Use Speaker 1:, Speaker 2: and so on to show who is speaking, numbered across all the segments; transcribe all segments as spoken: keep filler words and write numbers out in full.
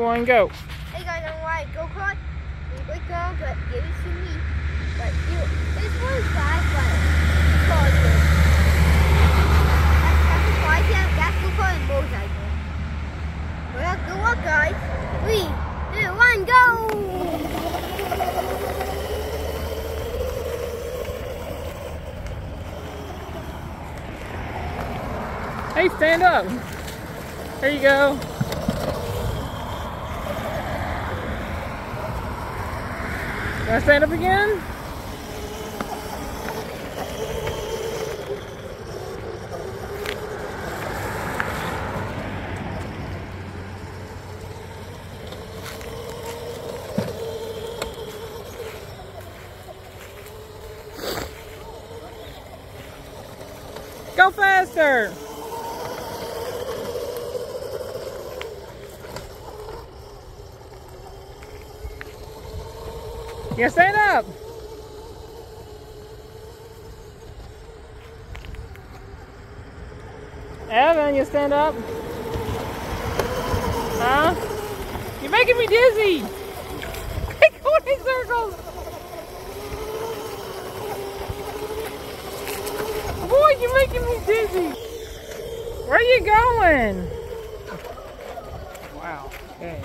Speaker 1: one, go.
Speaker 2: Hey guys, I'm Wyatt. Go kart. We go kart, but give it to me. But you, this one's fast, but it's all good. That's, that's a five here. That's go kart and motorcycle. Well, good luck, guys. Three, two, one, go!
Speaker 1: Hey, stand up. There you go. You want to stand up again? Go faster! Yeah, stand up! Evan, you stand up? Huh? You're making me dizzy! Quit going in circles! Boy, you're making me dizzy! Where are you going? Wow, okay.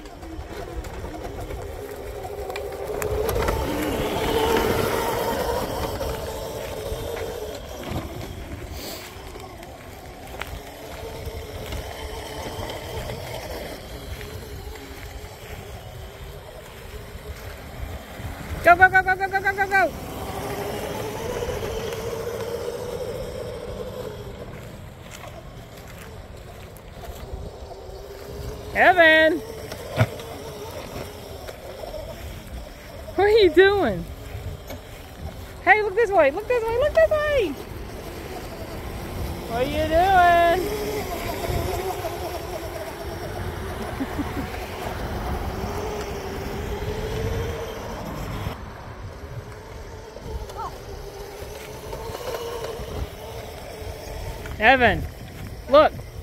Speaker 1: Go, go, go, go, go, go, go, go, go! Evan! What are you doing? Hey, look this way, look this way, look this way! What are you doing? Evan, look.